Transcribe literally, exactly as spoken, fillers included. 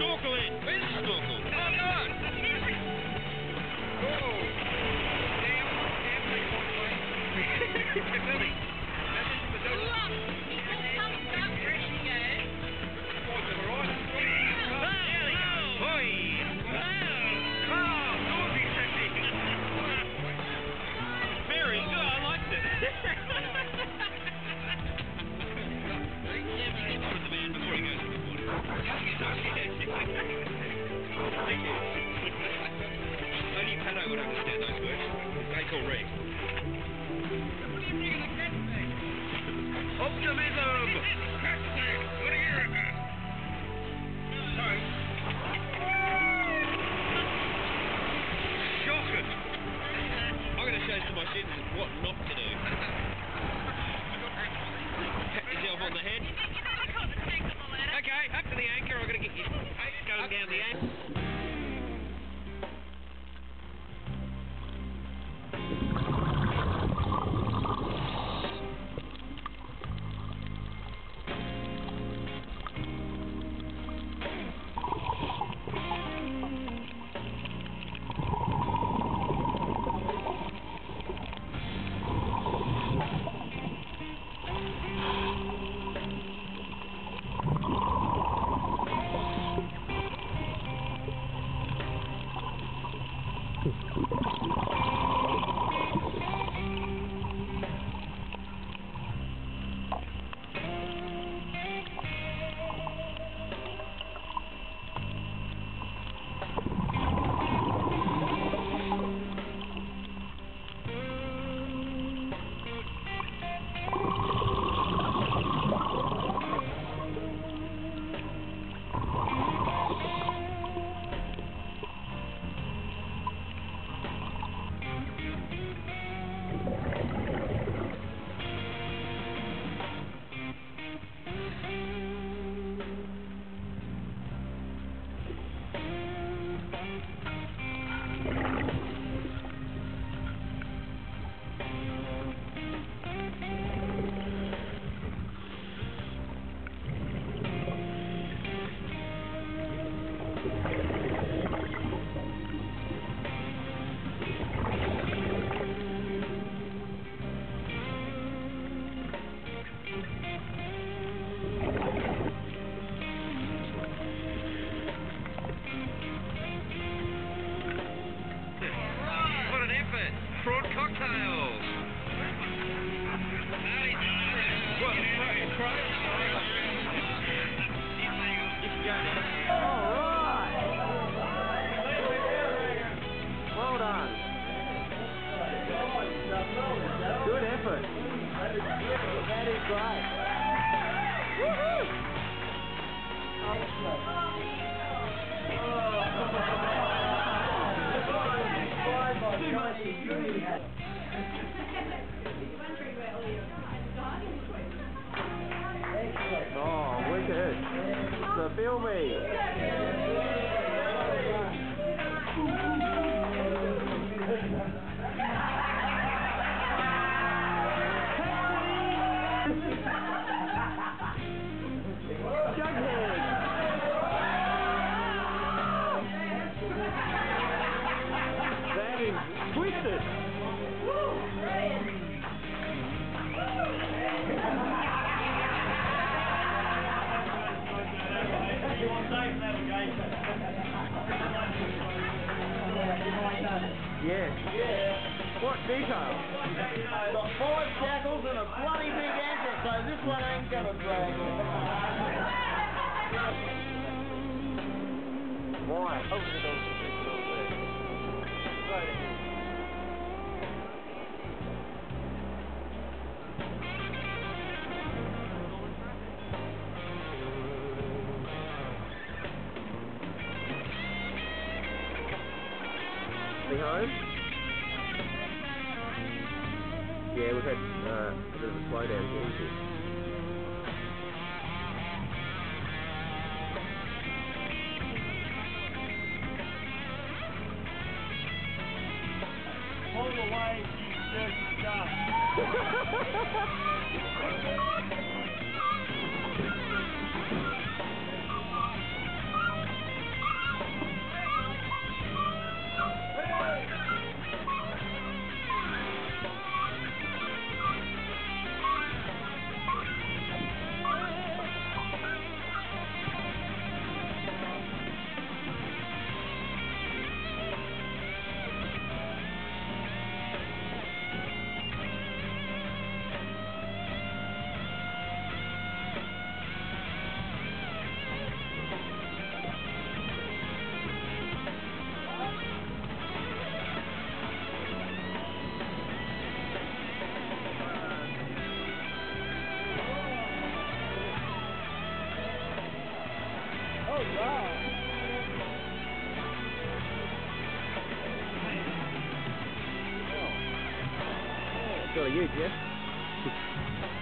snorkel in. Where's the snorkel? Oh, come on. Oh. Down, down, three points, mate. Billy. That's from the double. Look, he just comes up. There she goes. Points to the right. There we go. Oi. Oh, naughty sexy. Very good. I liked it. Put the man before he goes to the water. Thank you. Only Pato would understand those words. They call Reg. What are you bringing the cat thing? Optimism! Cat thing! What are you reckon? So... Shocking! I'm going to show some of my students what not to do. Pat yourself on the head. Okay, up to the anchor. I'm going to get you going down the anchor. Prawn cocktails. What? Prawn? All right. Well done. Good effort. That is great. Woohoo! Oh, wicked. So film me. Jughead. That is twisted. Yes. Yeah. What detail? Got five shackles and a bloody big anchor, so this one ain't gonna drag. Why? Over the dog. Right ahead. Home? Yeah, we've had uh, a bit of a slowdown here. Pull away, you dirty stuff. Sort of huge, yeah?